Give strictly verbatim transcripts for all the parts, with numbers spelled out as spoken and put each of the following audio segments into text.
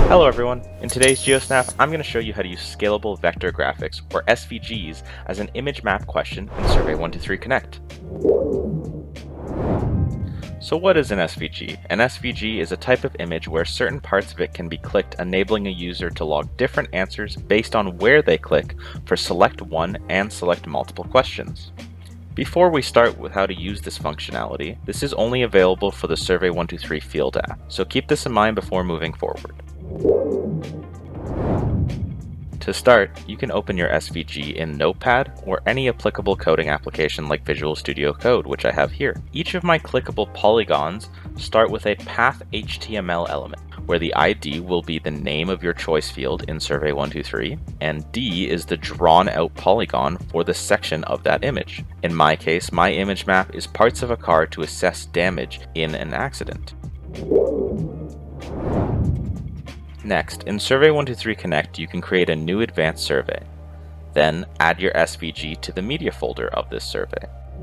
Hello everyone! In today's GeoSnap, I'm going to show you how to use scalable vector graphics, or S V Gs, as an image map question in Survey one two three Connect. So what is an S V G? An S V G is a type of image where certain parts of it can be clicked, enabling a user to log different answers based on where they click for select one and select multiple questions. Before we start with how to use this functionality, this is only available for the Survey one two three Field app, so keep this in mind before moving forward. To start, you can open your S V G in Notepad or any applicable coding application like Visual Studio Code, which I have here. Each of my clickable polygons start with a path H T M L element, where the I D will be the name of your choice field in Survey one two three, and D is the drawn out polygon for the section of that image. In my case, my image map is parts of a car to assess damage in an accident. Next, in Survey one two three Connect, you can create a new advanced survey. Then add your S V G to the media folder of this survey.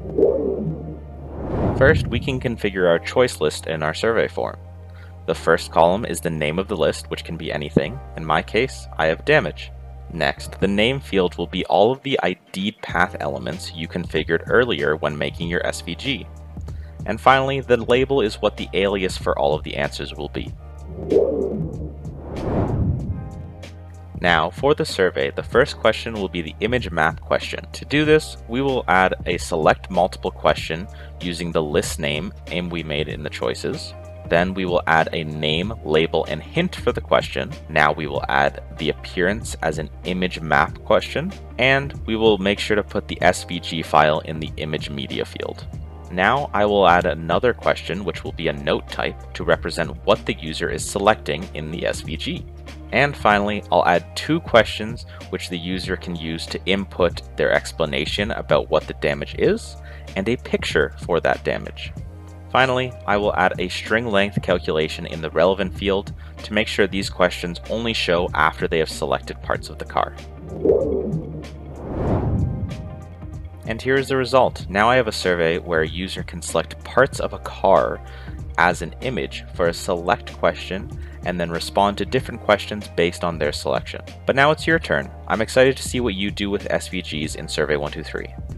First, we can configure our choice list in our survey form. The first column is the name of the list, which can be anything. In my case, I have damage. Next, the name field will be all of the I D'd path elements you configured earlier when making your S V G. And finally, the label is what the alias for all of the answers will be. Now, for the survey, the first question will be the image map question. To do this, we will add a select multiple question using the list name and we made in the choices. Then we will add a name, label, and hint for the question. Now we will add the appearance as an image map question, and we will make sure to put the S V G file in the image media field. Now I will add another question, which will be a note type to represent what the user is selecting in the S V G. And finally, I'll add two questions which the user can use to input their explanation about what the damage is, and a picture for that damage. Finally, I will add a string length calculation in the relevant field to make sure these questions only show after they have selected parts of the car. And here is the result. Now I have a survey where a user can select parts of a car as an image for a select question and then respond to different questions based on their selection. But now it's your turn. I'm excited to see what you do with S V Gs in Survey one two three.